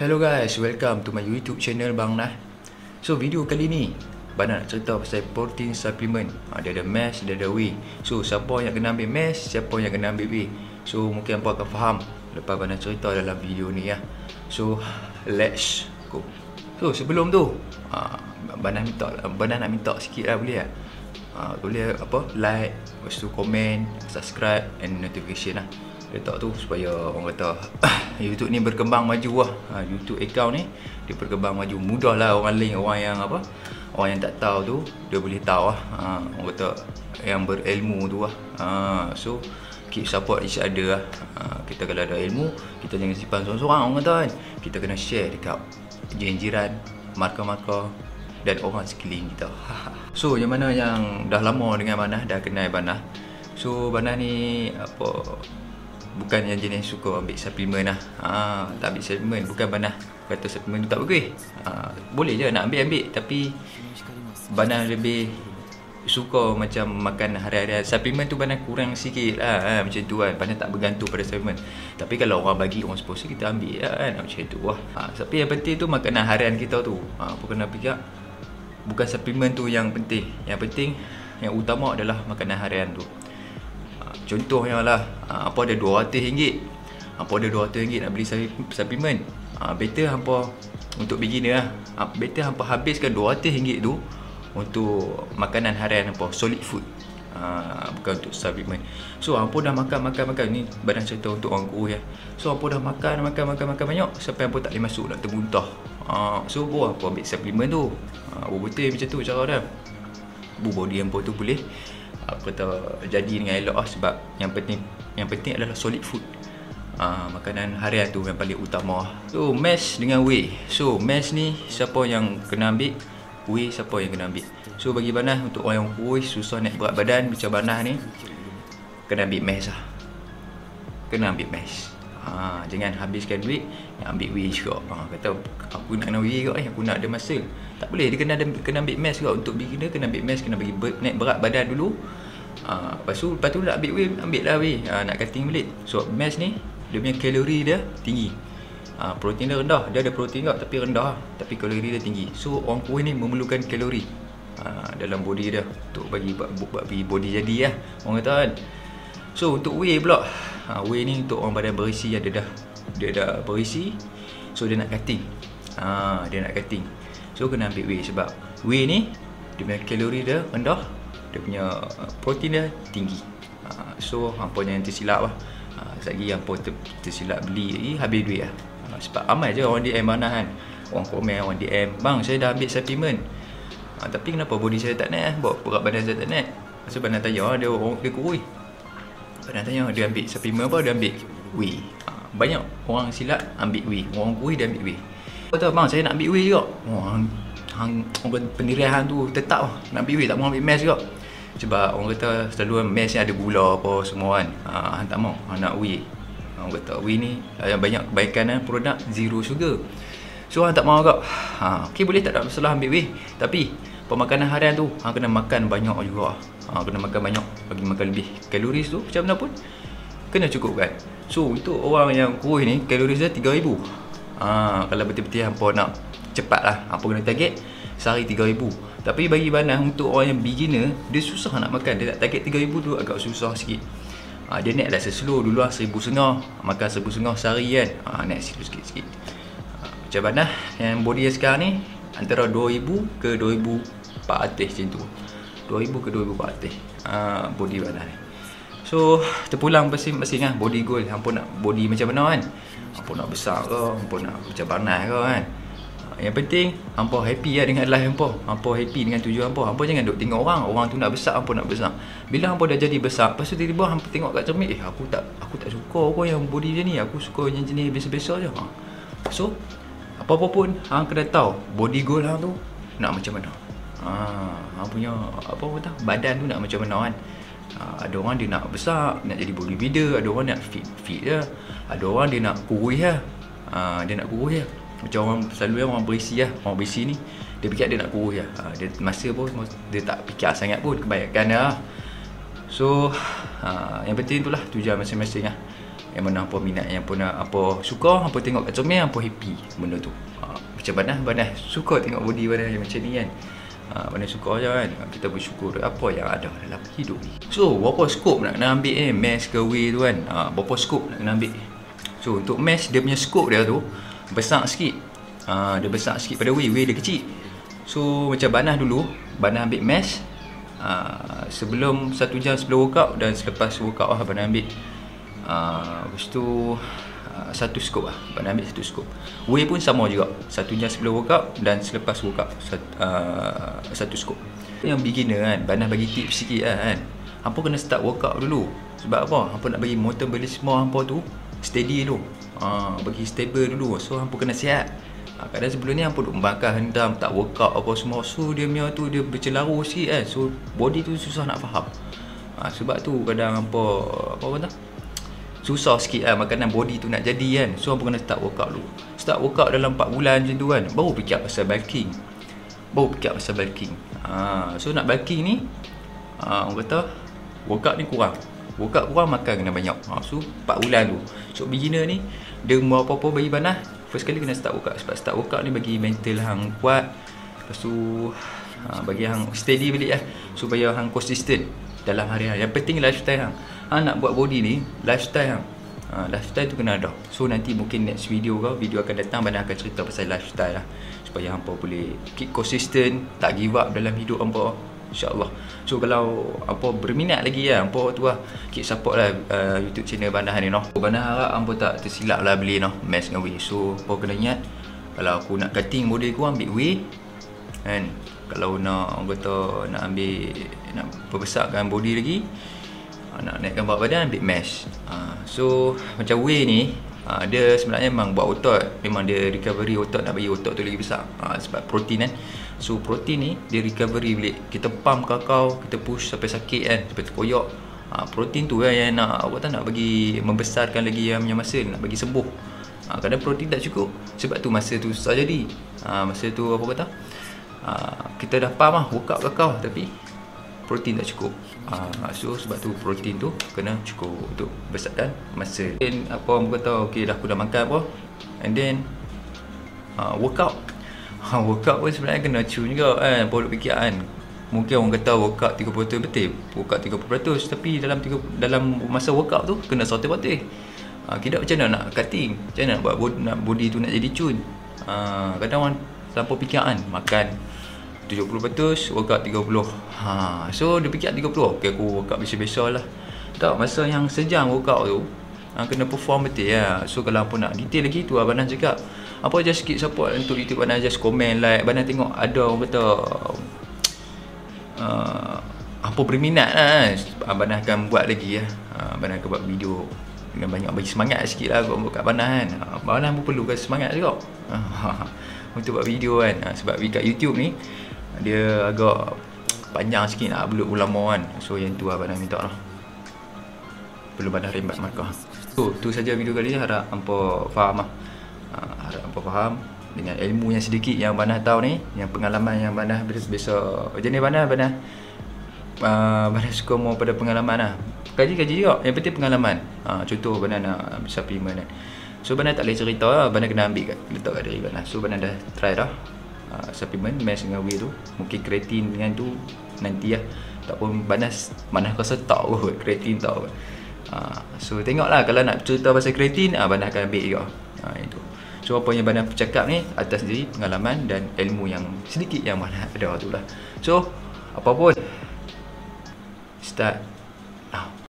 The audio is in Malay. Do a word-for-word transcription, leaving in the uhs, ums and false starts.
Hello guys, welcome to my YouTube channel Bang Nah. So video kali ni Bang nak cerita pasal protein supplement. ha, Dia ada mesh, dia ada whey. So siapa yang kena ambil mesh, siapa yang kena ambil whey. So mungkin hampa akan faham lepas Bang nak cerita dalam video ni ya. So let's go. So sebelum tu ha, Bang nak minta, Bang nak minta sikit lah, boleh tak? Ha, boleh apa, like, lepas tu komen, subscribe and notification lah. Letak tu supaya orang kata YouTube ni berkembang maju lah. ha, YouTube account ni dia berkembang maju. Mudah lah orang lain, orang yang apa, orang yang tak tahu tu dia boleh tahu lah. ha, Orang kata yang berilmu tu lah. ha, So keep support each other lah. ha, Kita kalau ada ilmu, kita jangan simpan seorang-seorang, orang kata kan. Kita kena share dekat jiran-jiran, markah-markah dan orang sekeliling kita. So yang mana yang dah lama dengan Bang Nah, dah kenal Bang Nah. So Bang Nah ni apa, bukan yang jenis suka ambil suplemen lah. ha, Tak ambil suplemen, bukan Bang Nah kata suplemen tu tak bagus. ha, Boleh je nak ambil-ambil, tapi Bang Nah lebih suka macam makan hari-hari. Suplemen tu Bang Nah kurang sikit lah, ha, macam tu kan. Bang Nah tak bergantung pada suplemen. Tapi kalau orang bagi, orang sponsor, kita ambil lah kan, macam tu lah. ha, Tapi yang penting tu makanan harian kita tu. ha, Apa kena fikir, bukan suplemen tu yang penting. Yang penting, yang utama adalah makanan harian tu. Contohnya lah, apa ada dua ratus ringgit, apa ada dua ratus ringgit nak beli suplemen. ha, Better hampa untuk beginner lah, ha, better hampa habiskan dua ratus ringgit tu untuk makanan harian hampa, solid food. ha, Bukan untuk suplemen. So hampa dah makan-makan-makan, ni badan cerita untuk orang kurus ya. So hampa dah makan, makan, makan, makan banyak sampai hampa tak boleh masuk, nak termuntah. ha, So baru hampa ambil suplemen tu. ha, Betul macam tu cara dia. Bu body hampa tu boleh apa kata jadi dengan elok lah. Sebab yang penting, yang penting adalah solid food. ha, Makanan harian tu yang paling utama. So mesh dengan whey. So mesh ni siapa yang kena ambil, whey siapa yang kena ambil. So bagi Bang Nah, untuk orang yang kurus, susah naik berat badan macam Bang Nah ni, kena ambil mesh lah. Kena ambil mesh. ha, Jangan habiskan duit yang ambil whey juga. ha, Kata aku nak kena whey juga, eh, aku nak ada muscle. Tak boleh, dia kena ada, kena ambil mesh juga. Untuk beginner kena ambil mesh, kena bagi ber, naik berat badan dulu. ha, Lepas tu, lepas tu nak ambil whey, ambil lah whey. ha, Nak cutting balik. So mesh ni, dia punya kalori dia tinggi. ha, Protein dia rendah. Dia ada protein juga tapi rendah. Tapi kalori dia tinggi. So orang kurus ni memerlukan kalori ha, dalam body dia untuk bagi, bagi body jadi lah, orang kata kan. So untuk whey pula, ha, whey ni untuk orang badan berisi, dia dah, dia dah berisi. So dia nak cutting. ha, Dia nak cutting. So kena ambil whey. Sebab whey ni dia punya kalori dia rendah, dia punya protein dia tinggi. ha, So hampa jangan tersilap lah. ha, Sekejap lagi hampa ter, tersilap beli lagi, habis duit lah. ha, Sebab amai je orang D M Bang Nah kan. Orang komen, orang D M, "Bang, saya dah ambil supplement, ha, tapi kenapa body saya tak naik lah, berat badan saya tak naik." So Bang Nah tanya, dia orang dia kurus. Bang Nah tanya, dia ambil supplement apa? Dia ambil whey. ha, Banyak orang silap ambil whey. Orang kurus dia ambil whey. Kata, "Bang, saya nak ambil whey juga." Oh, hang, hang, orang pendirian tu tetap lah nak ambil whey, tak mau ambil mesh juga. Sebab orang kata selalu mesh ni ada gula apa semua kan. ha, Hang tak mau, hang nak whey. Orang kata whey ni yang banyak kebaikan kan, produk zero sugar. So hang tak mau agak. ha, Okay, boleh tak, tak masalah ambil whey. Tapi pemakanan harian tu hang kena makan banyak juga. ha, Kena makan banyak, bagi makan lebih. Kaloris tu macam mana pun kena cukup kan. So untuk orang yang kurus ni, kaloris dia tiga ribu. ha, Kalau betul-betul hampa nak cepat lah, hampa kena target sehari tiga ribu. Tapi bagi Bang Nah, untuk orang yang beginner, dia susah nak makan. Dia nak target tiga ribu tu agak susah sikit. ha, Dia naik lah slow dulu lah, seribu setengah. Makan seribu setengah sehari kan. ha, Naik slow sikit-sikit. ha, Macam Bang Nah yang body dia sekarang ni, antara dua ribu ke dua ribu empat ratus macam tu. Dua ribu ke dua ribu empat ratus ha, body Bang Nah ni. So terpulang masing-masing lah body goal. Hampa nak body macam mana kan. Hampa nak besar ke, hampa nak macam Bang Nah ke kan. Yang penting hampa happy lah dengan life hampa. Hampa happy dengan tujuan hampa. Hampa jangan duk tengok orang, orang tu nak besar, hampa nak besar. Bila hampa dah jadi besar, lepas tu tiba-tiba hampa tengok kat cermin, eh aku tak aku tak suka apa yang body macam ni. Aku suka yang jenis biasa-biasa je. ha. So apa-apa pun hang kena tahu body goal hang tu nak macam mana. Ha, hang punya apa kata badan tu nak macam mana kan. Ha, ada orang dia nak besar, nak jadi bodybuilder. Ada orang nak fit fit je. Ada orang dia nak kurus lah. ha, Dia nak kurus je. Macam orang selalu orang berisi lah. Orang berisi ni dia fikir dia nak kurus lah. ha, Dia masa pun dia tak fikir sangat pun, kebanyakan lah. So ha, yang penting itulah tujuan masing-masing lah. Yang mana hampa minat, yang pun apa suka, hampa tengok kat cermin, hampa happy benda tu. Ha, macam Banah, Banah suka tengok body Banah yang macam ni kan. Ha, Banah suka je kan. Kita bersyukur apa yang ada dalam hidup ni. So, berapa skop nak kena ambil eh, mass ke way tu kan. Ha, berapa skop nak kena ambil. So, untuk mass, dia punya skop dia tu besar sikit. Ha, dia besar sikit pada way, way dia kecil. So, macam Banah dulu, Banah ambil mass uh, sebelum satu jam sebelum workout dan selepas workout lah Banah ambil. Uh, lepas tu uh, satu skop lah, Banah ambil satu skop. Way pun sama juga, satu jam sebelum workout dan selepas workout sat, uh, satu skop. Yang beginner kan, Banah bagi tips sikit lah kan. Hampa kena start workout dulu. Sebab apa? Hampa nak bagi metabolisme hampa tu steady dulu, uh, bagi stable dulu. So hampa kena sihat. uh, Kadang sebelum ni hampa duk membakar hentam, tak workout apa semua. So dia punya tu, dia bercelaru sikit kan. So body tu susah nak faham. uh, Sebab tu kadang hampa apa kata susah sikit lah makanan body tu nak jadi kan. So hampa kena start workout dulu. Start workout dalam empat bulan macam tu kan, baru fikir pasal bulking. Baru fikir pasal bulking. ha, So nak bulking ni, ha, orang kata workout ni kurang. Workout kurang, makan kena banyak. ha, So empat bulan tu. So beginner ni, dia mau apa-apa bagi Banah, first kali kena start workout. Sebab start workout ni bagi mental hang kuat. Lepas tu ha, bagi hang steady balik lah. Supaya hang konsisten dalam hari-hari. Yang penting lifestyle hang. Hang nak buat body ni, lifestyle hang. Ha, lifestyle tu kena ada. So nanti mungkin next video ke, video akan datang Banah akan cerita pasal lifestyle lah. Supaya hampa boleh keep consistent, tak give up dalam hidup hampa, InsyaAllah. So kalau hampa berminat lagi lah, hampa tu lah keep support lah uh, YouTube channel Banah ni noh. Banah harap hampa tak tersilap lah beli noh mask dengan way. So hampa kena ingat, kalau aku nak cutting model aku ambil way kan. Kalau nak orang kata nak ambil, nak perbesarkan body lagi, nak naikkan berat badan, ambil mask. uh, So macam way ni, uh, dia sebenarnya memang buat otot. Memang dia recovery otot, nak bagi otot tu lagi besar. uh, Sebab protein kan. So protein ni dia recovery balik. Kita pump kakao, kita push sampai sakit kan, sampai terkoyak. uh, Protein tu kan yang nak awak tak nak bagi membesarkan lagi yang punya muscle, nak bagi sembuh. uh, Kadang protein tak cukup, sebab tu masa tu susah jadi. uh, Masa tu apa kata, uh, kita dah pump lah workout kakao, tapi protein tak cukup. uh, So sebab tu protein tu kena cukup untuk besarkan muscle. Dan apa orang kata, ok dah aku dah makan apa, and then uh, workout. uh, Workout pun sebenarnya kena tune juga kan. Apa duk fikir kan, mungkin orang kata workout tiga puluh peratus betul, workout tiga puluh peratus, tapi dalam tiga, dalam masa workout tu kena seratus peratus. uh, Kita macam mana nak cutting, macam mana nak buat body, nak body tu nak jadi tune. uh, Kadang orang terlampau fikir kan, makan tujuh puluh peratus, workout tiga puluh. ha, So dia fikir tiga puluh, ok aku workout biasa-biasa lah. Tak, masa yang sejam workout tu, ha, kena perform betul lah. So kalau apa nak detail lagi tu, Banah cakap apa just keep support untuk YouTube Banah, just komen, like. Banah tengok ada orang kata uh, apa berminat lah, Banah akan buat lagi lah. uh, Banah akan buat video dengan banyak, bagi semangat sikit lah buat kat Banah kan. uh, Banah pun perlukan semangat juga uh, untuk buat video kan. uh, Sebab kat YouTube ni dia agak panjang sikit nak upload ulama kan. So yang tu lah Banah minta lah, perlu Banah rembat markah. So tu saja video kali ni. Harap hampa faham lah. uh, Harap hampa faham dengan ilmu yang sedikit yang Banah tahu ni, yang pengalaman yang Banah biasa. Jenis Banah, Banah uh, Banah suka mau pada pengalaman lah. Kaji-kaji juga, yang penting pengalaman. uh, Contoh Banah nak ambil supplement kan. So Banah tak boleh cerita lah, Banah kena ambil kat, letak kat diri Banah. So Banah dah try dah uh, supplement mask dengan whey tu. Mungkin kreatin dengan tu nanti lah. Tak pun Banah, Banah rasa tak kot kreatin tak kot. uh, So tengoklah, kalau nak cerita pasal kreatin, uh, Banah akan ambil juga. uh, Itu. So apa yang Banah cakap ni atas diri pengalaman dan ilmu yang sedikit yang Banah ada tu lah. So apa pun, start now.